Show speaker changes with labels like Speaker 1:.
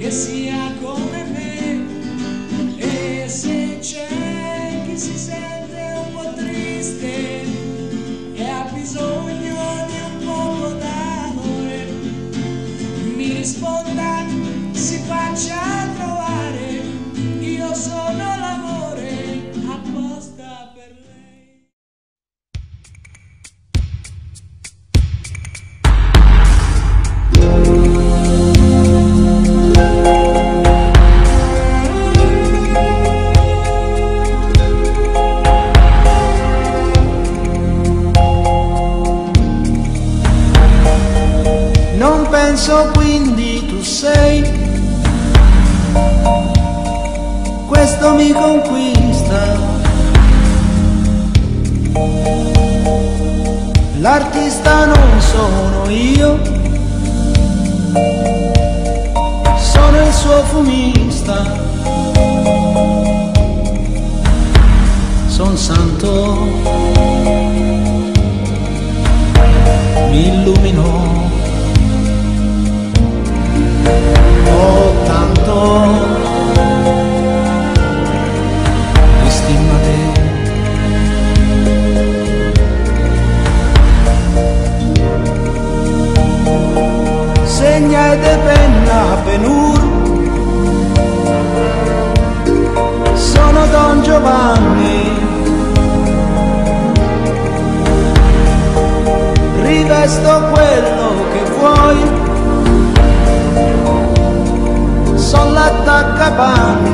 Speaker 1: che sia come me. E se c'è chi si sente un po' triste e ha bisogno di un poco d'amore, mi risponda, si faccia trovare, io sono l'amore apposta per lei.
Speaker 2: Non penso quindi tu sei, questo mi conquista. L'artista non sono io, sono il suo fumista. Son santo, mi illumino. Oh, tanto di stima te. Segna e de penna penur, sono Don Giovanni, rivesto quello che vuoi, son l'attaccapanni.